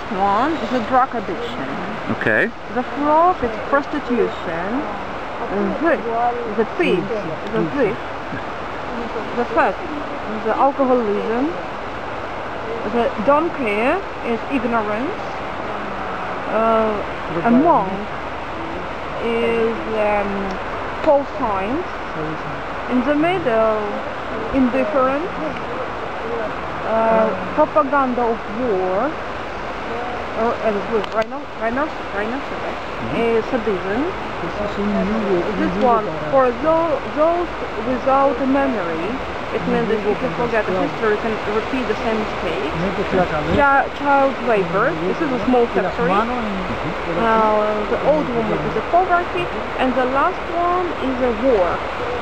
one is a drug addiction. Okay. The fourth is prostitution. The fifth is a thief. The first is the alcoholism. The don't care is ignorance. A monk is false signs. In the middle, indifference. Propaganda of war. Sadism. This one, for those without a memory, it means that if you forget the history, you can repeat the same mistake. Child labor, this is a small factory. The old woman is a poverty, and the last one is a war.